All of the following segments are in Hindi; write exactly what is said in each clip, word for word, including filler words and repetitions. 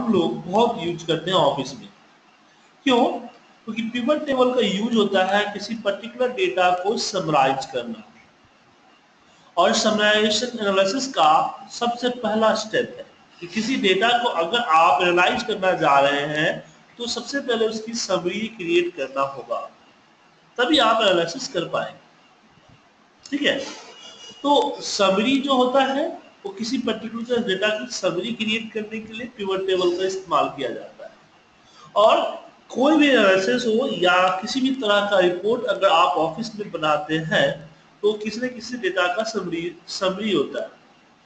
हम लोग बहुत यूज करते हैं ऑफिस में। क्यों? क्योंकि पिवट टेबल का यूज होता है किसी पर्टिकुलर डेटा को समराइज करना, और समराइजेशन एनालिसिस का सबसे पहला स्टेप है कि किसी डेटा को अगर आप एनालाइज करना जा रहे हैं तो सबसे पहले उसकी समरी क्रिएट करना होगा, तभी आप एनालिसिस कर पाएंगे। ठीक है, तो समरी जो होता है वो किसी पर्टिकुलर डेटा की समरी क्रिएट करने के लिए पिवट टेबल का इस्तेमाल किया जाता है। और कोई भी एनालिसिस हो या किसी भी तरह का रिपोर्ट अगर आप ऑफिस में बनाते हैं तो किसी न किसी डेटा का समरी समरी होता है।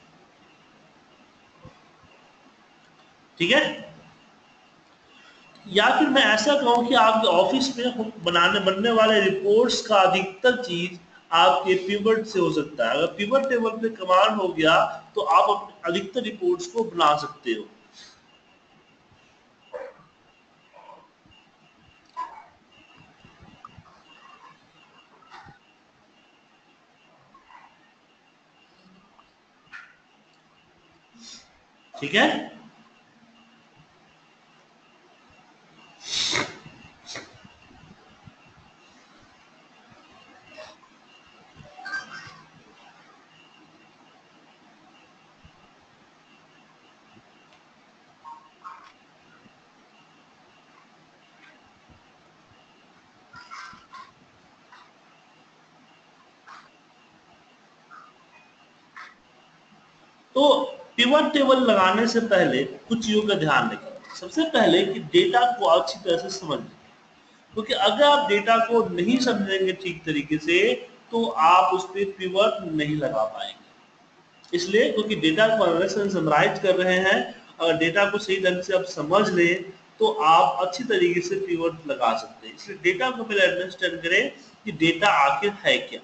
ठीक है, या फिर मैं ऐसा कहूँ कि आपके ऑफिस में बनाने बनने वाले रिपोर्ट्स का अधिकतर चीज आपके पिवट से हो सकता है। अगर पिवट टेबल पे कमांड हो गया तो आप अपने अधिकतर रिपोर्ट्स को बना सकते हो। ठीक है, तो पिवट टेबल लगाने से पहले कुछ चीजों का ध्यान रखें। सबसे पहले कि डेटा को अच्छी तरह से समझ लें, क्योंकि अगर आप डेटा को नहीं समझेंगे ठीक तरीके से तो आप उस पर पिवट नहीं लगा पाएंगे। इसलिए क्योंकि डेटा को एनालिसिस समराइज कर रहे हैं, अगर डेटा को सही ढंग से आप समझ लें तो आप अच्छी तरीके से पिवट लगा सकते हैं। इसलिए डेटा को पहले अंडरस्टैंड करें कि डेटा आखिर है क्या।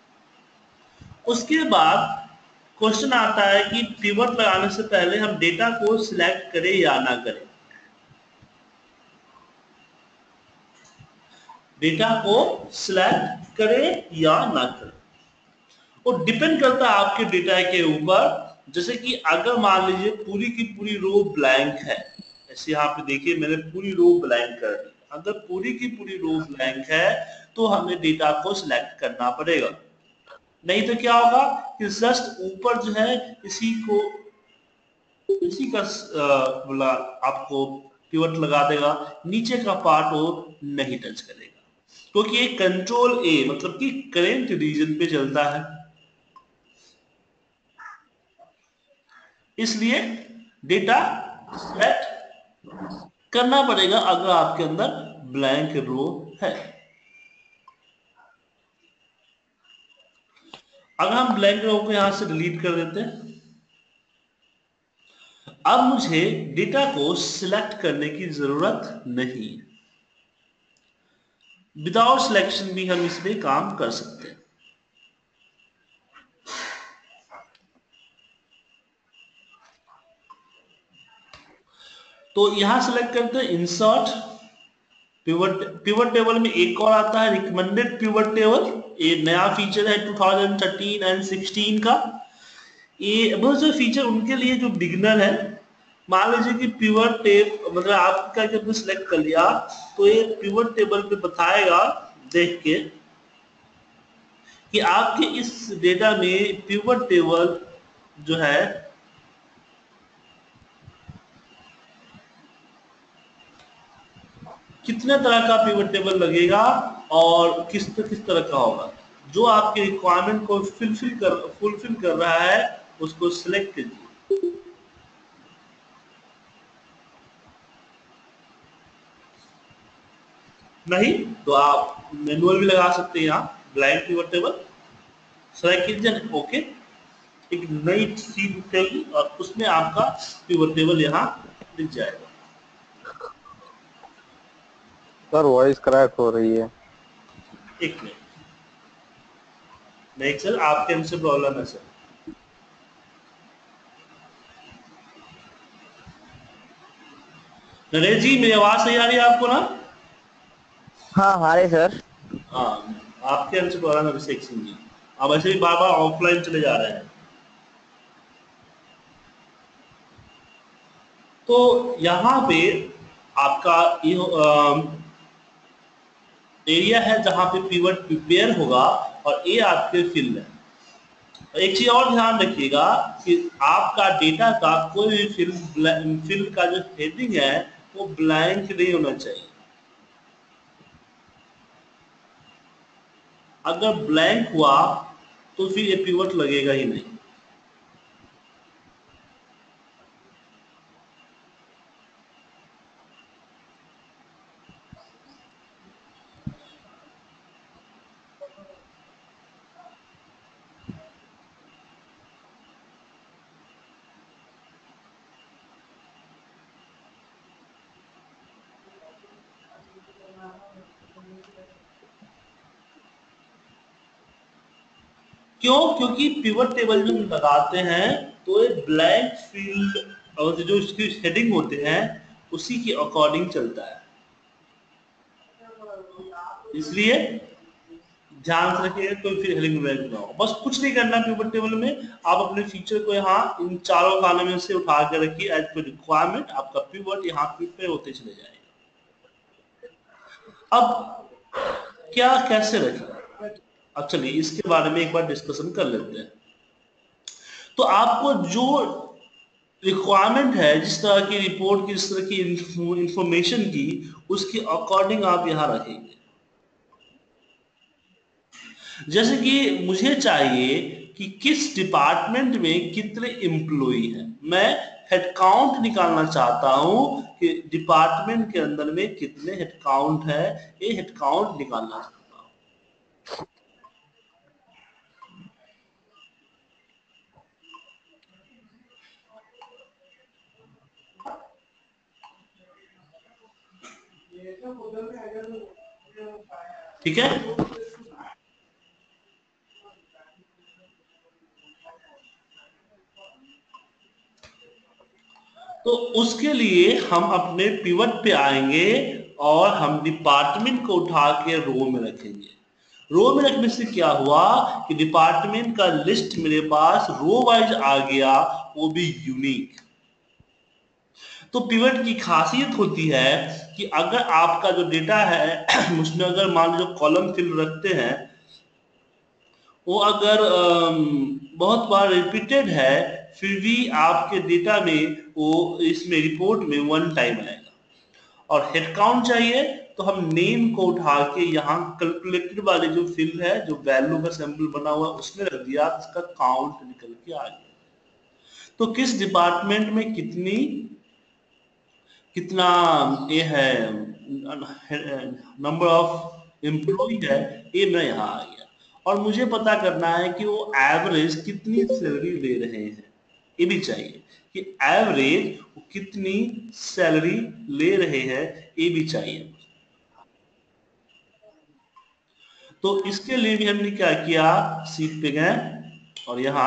उसके बाद क्वेश्चन आता है कि पिवट लगाने से पहले हम डेटा को सिलेक्ट करें या ना करें। डेटा को सिलेक्ट करें या ना करें वो डिपेंड करता है आपके डेटा के ऊपर। जैसे कि अगर मान लीजिए पूरी की पूरी रो ब्लैंक है, ऐसे यहाँ पे देखिए मैंने पूरी रो ब्लैंक कर दी। अगर पूरी की पूरी रो ब्लैंक है तो हमें डेटा को सिलेक्ट करना पड़ेगा, नहीं तो क्या होगा कि जस्ट ऊपर जो है इसी को इसी का बोला आपको पिवट लगा देगा, नीचे का पार्ट वो नहीं टच करेगा, क्योंकि ये कंट्रोल ए मतलब कि करेंट रीजन पे चलता है। इसलिए डेटा सिलेक्ट करना पड़ेगा अगर आपके अंदर ब्लैंक रो है। अगर हम ब्लैंक रो को यहां से डिलीट कर देते हैं, अब मुझे डेटा को सिलेक्ट करने की जरूरत नहीं। विदाउट सिलेक्शन भी हम इसमें काम कर सकते हैं। तो यहां सिलेक्ट करते हैं इंसर्ट पिवट। पिवट टेबल में एक और आता है रिकमेंडेड पिवट टेबल, ये नया फीचर है two thousand thirteen and sixteen का। ये बहुत से फीचर उनके लिए जो बिगनर है। मान लीजिए कि पिवट टेब मतलब आपका जब सिलेक्ट कर लिया तो ये पिवट टेबल पे बताएगा देख के कि आपके इस डेटा में पिवट टेबल जो है कितने तरह का पिवट टेबल लगेगा और किस किस तरह का होगा। जो आपके रिक्वायरमेंट को फुलफिल कर फुलफिल कर रहा है उसको सिलेक्ट कीजिए। नहीं तो आप मैनुअल भी लगा सकते हैं। यहाँ ब्लाइंड पिवट टेबल सेलेक्ट कीजिए, ओके, एक नई सीट उठेगी और उसमें आपका पिवट टेबल यहाँ दिख जाएगा। सर वॉइस क्रैक हो रही है। एक मिनट, नहीं सर आपके हमसे प्रॉब्लम है सर। नरेश जी मेरी आवाज सही आ रही है आपको ना? हाँ हमारे सर। हाँ, आपके हमसे प्रॉब्लम है अभिषेक सिंह जी, आप ऐसे भी बार बार ऑफलाइन चले जा रहे हैं। तो यहाँ पे आपका ये एरिया है जहां पे पिवट प्रिपेयर होगा और ये आपके फिल है। एक चीज और ध्यान रखिएगा कि आपका डेटा का कोई भी फिल फिल का जो हेडिंग है वो ब्लैंक नहीं होना चाहिए। अगर ब्लैंक हुआ तो फिर ये पिवट लगेगा ही नहीं। क्यों? क्योंकि पिवट टेबल जो लगाते हैं तो एक ब्लैंक फील्ड और जो उसकी हेडिंग होते हैं उसी के अकॉर्डिंग चलता है। इसलिए ध्यान से रखिएगा कोई फिर हेडिंग ब्लैंक ना हो। बस कुछ नहीं करना पिवट टेबल में, आप अपने फीचर को यहाँ इन चारों कॉलम में से उठा के रखिए एज पर रिक्वायरमेंट, आपका पिवट यहाँ प्रिपेयर होते चले जाएगा। अब क्या कैसे रखें? अब चलिए इसके बारे में एक बार डिस्कशन कर लेते हैं। तो आपको जो रिक्वायरमेंट है, जिस तरह की रिपोर्ट की, जिस तरह की इंफॉर्मेशन की, उसके अकॉर्डिंग आप यहाँ रखेंगे। जैसे कि मुझे चाहिए कि किस डिपार्टमेंट में कितने एम्प्लॉई हैं, मैं हेड काउंट निकालना चाहता हूं कि डिपार्टमेंट के अंदर में कितने हेड काउंट है, ये हेड काउंट निकालना चाहता हूं। ठीक है, तो उसके लिए हम अपने पिवट पे आएंगे और हम डिपार्टमेंट को उठा के रो में रखेंगे। रो में रखने से क्या हुआ कि डिपार्टमेंट का लिस्ट मेरे पास रो वाइज आ गया, वो भी यूनिक। तो पिवट की खासियत होती है कि अगर आपका जो डेटा है उसमें अगर मान लो कॉलम फिल रखते हैं, वो अगर बहुत बार रिपीटेड है, फिर भी आपके डेटा में वो इसमें रिपोर्ट में वन टाइम आएगा। और हेड काउंट चाहिए तो हम नेम को उठा के यहाँ कैलकुलेटेड वाले जो फील्ड है, जो वैल्यू का सैंपल बना हुआ है उसमें रख दिया, इसका काउंट निकल के आ गया। तो किस डिपार्टमेंट में कितनी कितना ये है नंबर ऑफ एम्प्लॉय है, ये मैं यहाँ आ गया। और मुझे पता करना है कि वो एवरेज कितनी सैलरी ले रहे हैं, ये भी चाहिए कि एवरेज वो कितनी सैलरी ले रहे हैं, ये भी चाहिए। तो इसके लिए भी हमने क्या किया, सीट पे गए और यहाँ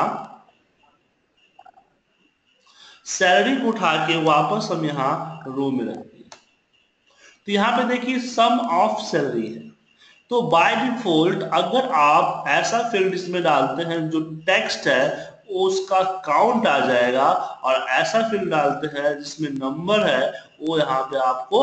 सैलरी को उठा के वापस हम यहाँ रो में रख दिए। तो यहाँ पे देखिए सम ऑफ सैलरी है। तो बाय डिफॉल्ट अगर आप ऐसा फील्ड इसमें डालते हैं जो टेक्स्ट है, उसका काउंट आ जाएगा, और ऐसा फील्ड डालते हैं जिसमें नंबर है, वो यहाँ पे आपको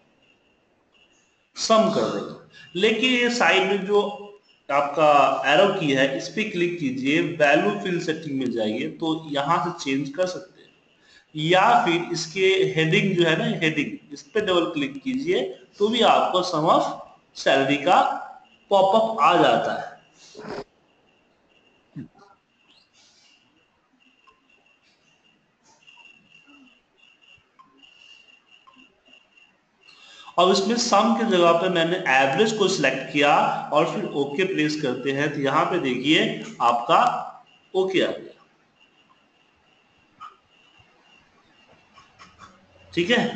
सम कर देगा। लेकिन ये साइड में जो आपका एरो की है, इस पे क्लिक कीजिए, वैल्यू फील्ड सेटिंग में जाइए, तो यहाँ से चेंज कर सकते हैं। या फिर इसके हेडिंग जो है ना, हेडिंग, इस पे डबल क्लिक कीजिए तो भी आपको सम ऑफ सैलरी का पॉपअप आ जाता है। और इसमें सम के जगह पे मैंने एवरेज को सिलेक्ट किया और फिर ओके प्रेस करते हैं, तो यहाँ पे देखिए आपका ओके आ गया। ठीक है,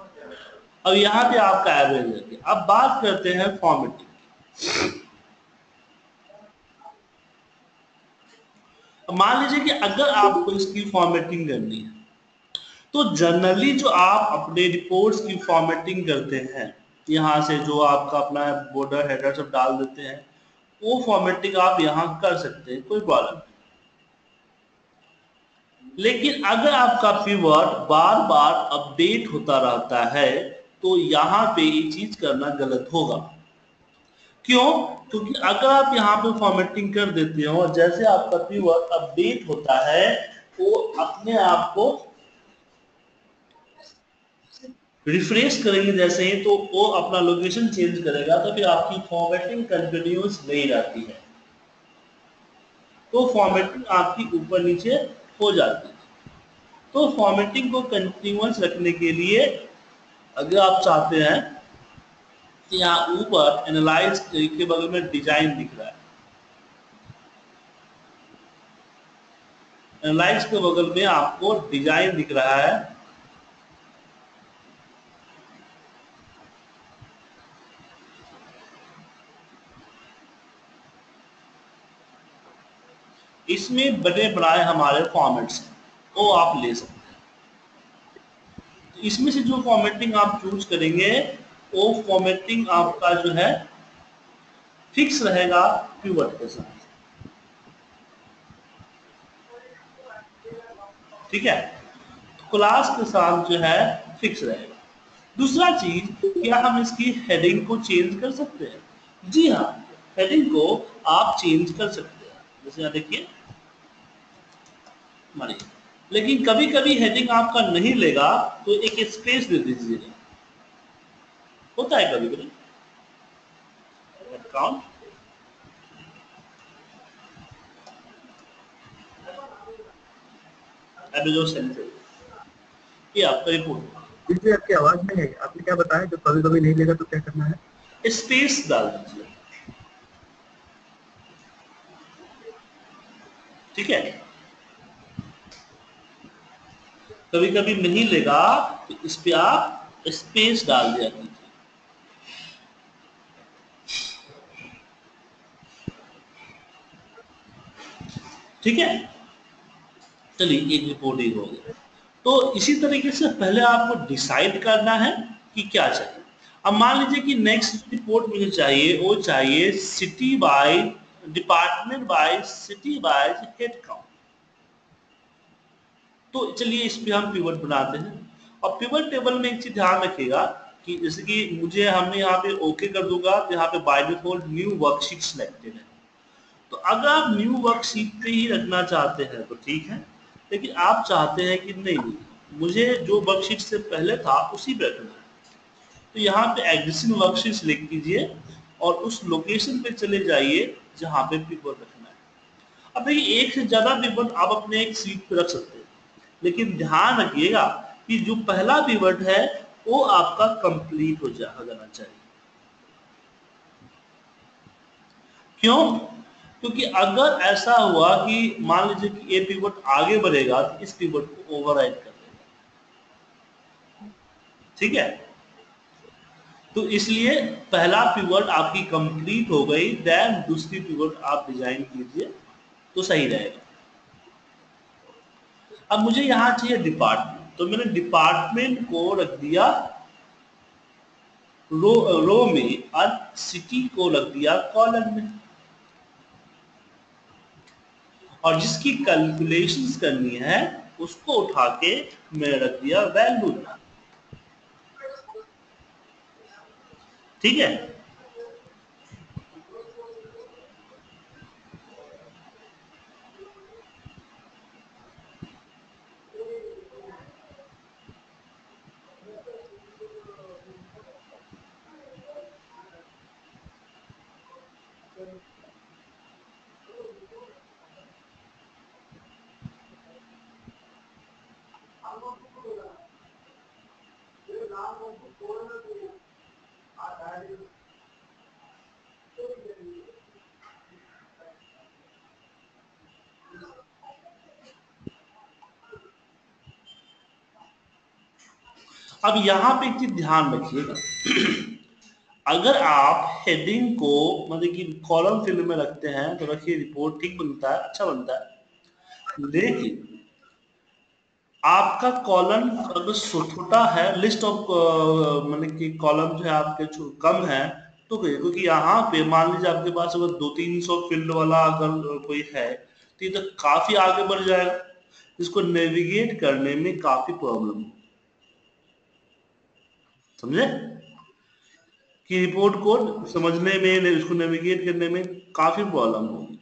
अब यहाँ पे आपका एवरेज रह गया। अब बात करते हैं फॉर्मेटिंग। मान लीजिए कि अगर आपको इसकी फॉर्मेटिंग करनी है तो जनरली जो आप अपने रिपोर्ट्स की फॉर्मेटिंग करते हैं, यहाँ से जो आपका अपना बॉर्डर हेडर सब डाल देते हैं, वो फॉर्मेटिंग आप यहाँ कर सकते हैं, कोई प्रॉब्लम नहीं। लेकिन अगर आपका पिवट बार बार अपडेट होता रहता है तो यहाँ पे ये चीज करना गलत होगा। क्यों? क्योंकि अगर आप यहाँ पे फॉर्मेटिंग कर देते हो और जैसे आपका पिवट अपडेट होता है वो अपने आप को रिफ्रेश करेंगे जैसे ही, तो वो अपना लोकेशन चेंज करेगा, तो फिर आपकी फॉर्मेटिंग कंटिन्यूअस नहीं रहती है, तो फॉर्मेटिंग आपकी ऊपर नीचे हो जाती है। तो फॉर्मेटिंग को कंटिन्यूअस रखने के लिए अगर आप चाहते हैं कि यहाँ ऊपर एनालाइज के बगल में डिजाइन दिख रहा है, एनालाइज के बगल में आपको डिजाइन दिख रहा है, इसमें बने बनाए हमारे फॉर्मेट्स हैं, वो आप ले सकते हैं। तो इसमें से जो फॉर्मेटिंग आप चूज करेंगे वो फॉर्मेटिंग आपका जो है फिक्स रहेगा पिवट के साथ, ठीक है, क्लास के साथ जो है फिक्स रहेगा। दूसरा चीज, क्या हम इसकी हेडिंग को चेंज कर सकते हैं? जी हाँ, हेडिंग को आप चेंज कर सकते हैं। जैसे यहाँ देखिए हमारी, लेकिन कभी कभी हेडिंग आपका नहीं लेगा तो एक स्पेस दे दीजिएगा, होता है कभी कभी अकाउंट एमेजॉन सेंटर, ये आपका रिपोर्ट जी आपकी आवाज नहीं है, आपने क्या बताया जो कभी कभी नहीं लेगा तो क्या करना है? स्पेस डाल दीजिए, ठीक है। कभी कभी नहीं लेगा तो इस पे आप स्पेस डाल दिया कीजिए, ठीक है। चलिए एक रिपोर्ट ही हो गया। तो इसी तरीके से पहले आपको डिसाइड करना है कि क्या चाहिए। अब मान लीजिए कि नेक्स्ट रिपोर्ट मुझे चाहिए, वो चाहिए city by department by city by head count. तो चलिए इस पे हम पिवट बनाते हैं। और पिवट टेबल में एक चीज ध्यान रखिएगा कि जैसे कि मुझे हमने यहाँ पे ओके कर दूंगा तो यहाँ पे by default new worksheet selected है। तो अगर आप न्यू वर्कशीट पे ही रखना चाहते हैं तो ठीक है, लेकिन आप चाहते हैं कि नहीं नहीं मुझे जो वर्कशीट से पहले था उसी पे रखना है, तो यहाँ पे एग्जिस्टिंग वर्कशीट सिलेक्ट कीजिए और उस लोकेशन पे चले जाइए जहाँ पे पिवट रखना है। अब देखिए एक से ज्यादा पिवट आप अपने एक सीट पे रख सकते हैं, लेकिन ध्यान रखिएगा कि जो पहला पिवट है वो आपका कंप्लीट हो जा हो जाना चाहिए। क्यों? क्योंकि अगर ऐसा हुआ कि मान लीजिए कि ये पिवट आगे बढ़ेगा तो इस पिवट को ओवरराइड कर देगा, ठीक है। तो इसलिए पहला पिवट आपकी कंप्लीट हो गई, देन दूसरी पिवट आप डिजाइन कीजिए तो सही रहेगा। अब मुझे यहाँ चाहिए डिपार्टमेंट, तो मैंने डिपार्टमेंट को रख दिया रो रो में और सिटी को रख दिया कॉलम में, और जिसकी कैलकुलेशंस करनी है उसको उठा के मैंने रख दिया वैल्यू में, ठीक है। अब यहाँ पे एक चीज ध्यान रखिएगा, अगर आप हेडिंग को मतलब कि कॉलम फील्ड में रखते हैं तो रखिए रिपोर्ट ठीक बनता है, अच्छा बनता है, लेकिन आपका कॉलम अगर छोटा है, लिस्ट ऑफ मतलब कि कॉलम जो है आपके कम है तो क्योंकि यहाँ पे मान लीजिए आपके पास अगर दो तीन सौ फील्ड वाला अगर कोई है तो ये तो काफी आगे बढ़ जाएगा, इसको नेविगेट करने में काफी प्रॉब्लम है, समझे कि रिपोर्ट को समझने में, इसको नेविगेट करने में काफी प्रॉब्लम होगी।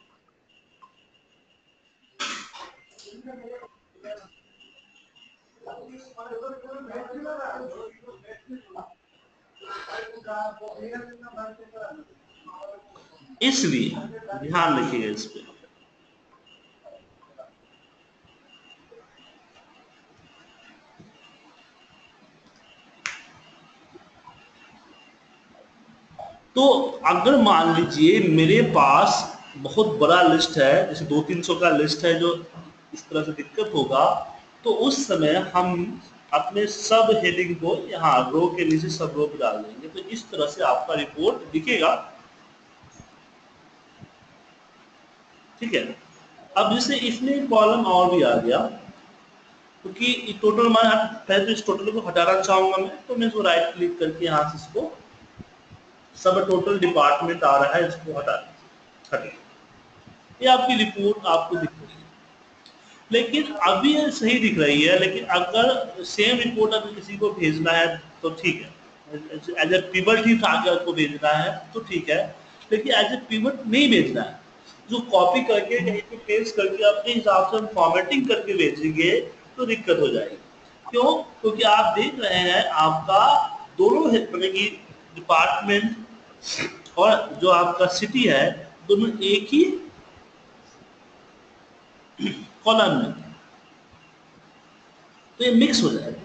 इसलिए ध्यान रखिएगा इस पे। तो अगर मान लीजिए मेरे पास बहुत बड़ा लिस्ट है, जैसे दो तीन सौ का लिस्ट है जो इस तरह से दिक्कत होगा, तो उस समय हम अपने सब हेडिंग को यहाँ रो के नीचे सब रो पे डाल देंगे, तो इस तरह से आपका रिपोर्ट दिखेगा। ठीक है, अब जैसे इसमें कॉलम और भी आ गया, क्योंकि तो टोटल मैं पहले तो इस टोटल को हटाना चाहूंगा मैं, तो मैं इसको राइट क्लिक करके यहाँ से इसको सब टोटल डिपार्टमेंट आ रहा है, इसको हटा हटे, ये आपकी रिपोर्ट आपको दिख रही है, लेकिन अभी ये सही दिख रही है। लेकिन अगर सेम रिपोर्ट अगर किसी को भेजना है तो ठीक है, एज ए पिवट ही आगे आपको भेजना है तो ठीक है, लेकिन एज ए पिवट नहीं भेजना है, जो कॉपी करके कहीं पे पेस्ट करके अपने हिसाब से हम फॉर्मेटिंग करके भेजेंगे तो दिक्कत हो जाएगी। क्यों? क्योंकि आप देख रहे हैं आपका दोनों डिपार्टमेंट और जो आपका सिटी है दोनों एक ही कॉलम में, तो ये मिक्स हो जाएगा।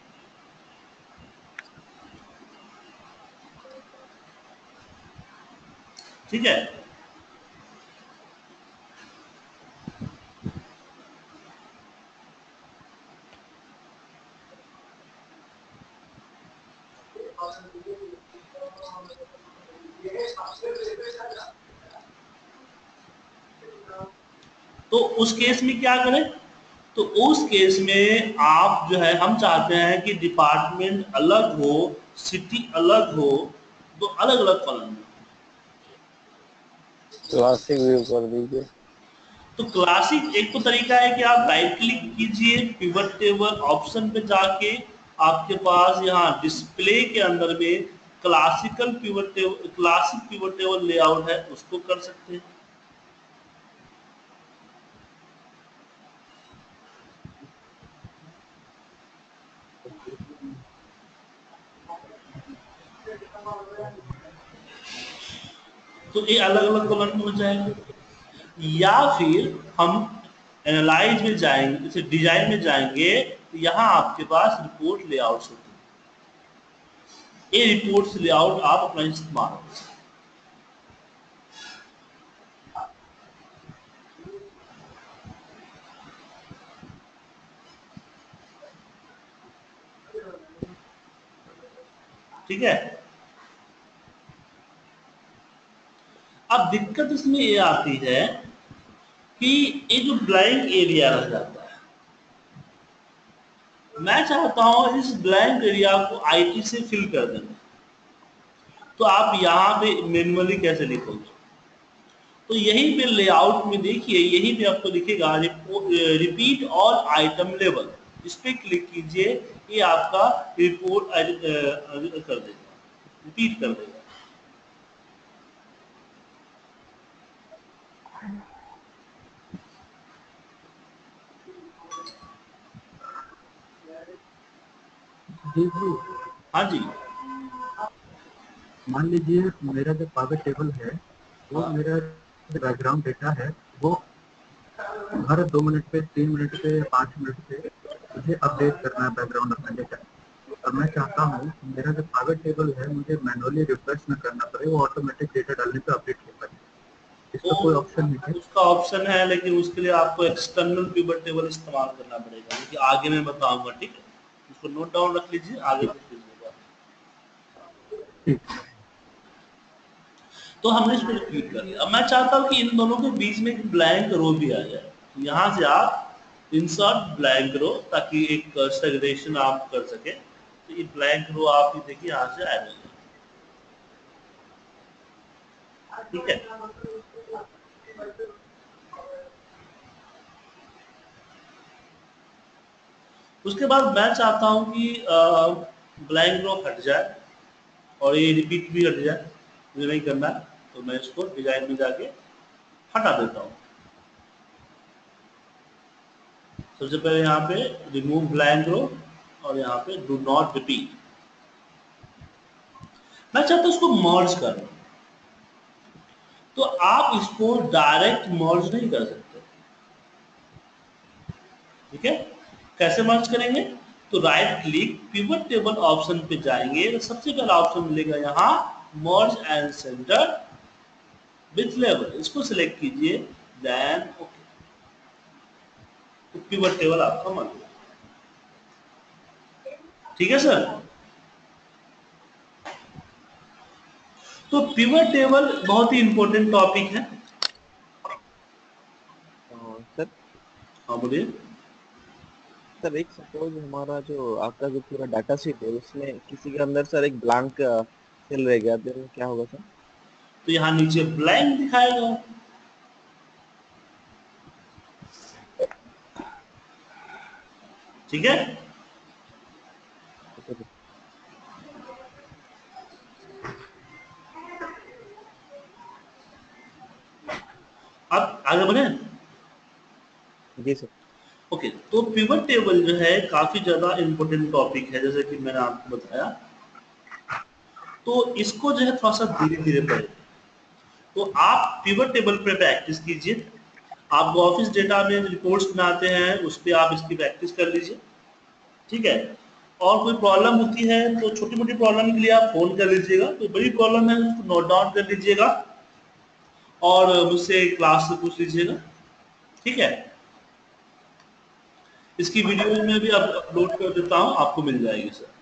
ठीक है, तो उस केस में क्या करें? तो उस केस में आप जो है, हम चाहते हैं कि डिपार्टमेंट अलग हो, सिटी अलग हो, तो अलग अलग कॉलम में। क्लासिक व्यू कर दीजिए। तो क्लासिक एक तो तरीका है कि आप राइट क्लिक कीजिए, पिवट टेबल ऑप्शन पे जाके आपके पास यहाँ डिस्प्ले के अंदर में classical pivot table, classic pivot table layout है, उसको कर सकते हैं। तो ये अलग अलग कॉलम में हो जाएंगे, या फिर हम एनालाइज में जाएंगे, जैसे डिजाइन में जाएंगे, तो यहाँ आपके पास रिपोर्ट लेआउट्स होते हैं, ये रिपोर्ट्स लेआउट आप अपना इस्तेमाल कर सकते हैं। ठीक है, अब दिक्कत इसमें ये आती है कि ये जो ब्लैंक एरिया रह जाता है, मैं चाहता हूं इस ब्लैंक एरिया को आईटी से फिल कर देना, तो आप यहाँ पे मैन्युअली कैसे लिखोगे? तो यहीं पे लेआउट में देखिए, यहीं पे आपको दिखेगा रिपीट ऑल आइटम लेवल, इस पे क्लिक कीजिए, ये आपका रिपोर्ट कर देगा, रिपीट कर देगा। जी जी, हाँ जी, मान लीजिए मेरा जो पावर टेबल है वो हाँ। मेरा बैकग्राउंड डेटा है, वो हर दो मिनट पे, तीन मिनट पे, पाँच मिनट पे मुझे अपडेट करना है बैकग्राउंड अपना डेटा। और मैं चाहता हूँ मेरा जो पावर टेबल है मुझे मैनुअली रिफ्रेश न करना पड़े, वो ऑटोमेटिक डेटा डालने पे अपडेट हो पाए। इसका वो कोई ऑप्शन नहीं है? उसका ऑप्शन है, लेकिन उसके लिए आपको एक्सटर्नल पिवट टेबल इस्तेमाल करना पड़ेगा, क्योंकि आगे मैं बताऊंगा। ठीक है, इसको नोट डाउन रख लीजिए, आगे फिर कीजिएगा। तो हमने इसको रिपीट कर लिया। अब मैं चाहता हूं कि इन दोनों के बीच में एक ब्लैंक रो भी आ जाए, तो यहां से आप इंसर्ट ब्लैंक रो, ताकि एक सेग्रेगेशन आप कर सके। तो ये ब्लैंक रो आप ये देखिए यहां से ऐड हो जाए, ठीक है। उसके बाद मैं चाहता हूं कि ब्लैंक रो हट जाए और ये रिपीट भी हट जाए, मुझे नहीं करना है, तो मैं इसको डिजाइन में जाके हटा देता हूं। सबसे पहले यहाँ पे रिमूव ब्लैंक रो और यहाँ पे डू नॉट रिपीट। मैं चाहता हूं इसको मर्ज करना, तो आप इसको डायरेक्ट मर्ज नहीं कर सकते, ठीक है। कैसे मर्ज करेंगे? तो right click pivot table option पे जाएंगे, तो सबसे पहला ऑप्शन मिलेगा यहाँ merge and centre with level, इसको सिलेक्ट कीजिए, देन ओके, तो पिवट टेबल आपका बन गया, ठीक है सर। तो पिवट टेबल बहुत ही इंपॉर्टेंट टॉपिक है। सर हाँ बोलिए। सर एक सपोज हमारा जो आपका जो पूरा डाटा शीट है उसमें किसी के अंदर सर एक ब्लैंक सेल रह गया तो क्या होगा सर? तो यहाँ नीचे ब्लैंक दिखाएगा, ठीक है। अब आगे बढ़े। जी सर। ओके, तो पिवट टेबल जो है काफी ज्यादा इंपॉर्टेंट टॉपिक है, जैसे कि मैंने आपको बताया। तो इसको जो है थोड़ा सा धीरे धीरे पढ़े। तो आप पिवट टेबल पे प्रैक्टिस कीजिए। आप ऑफिस डेटा में रिपोर्ट्स बनाते हैं उस पर आप इसकी प्रैक्टिस कर लीजिए, ठीक है। और कोई प्रॉब्लम होती है तो छोटी मोटी प्रॉब्लम के लिए आप फोन कर लीजिएगा, तो बड़ी प्रॉब्लम है उसको नोट डाउन कर लीजिएगा और मुझसे क्लास से पूछ लीजिएगा, ठीक है। इसकी वीडियो में भी अपलोड कर देता हूँ, आपको मिल जाएगी सर।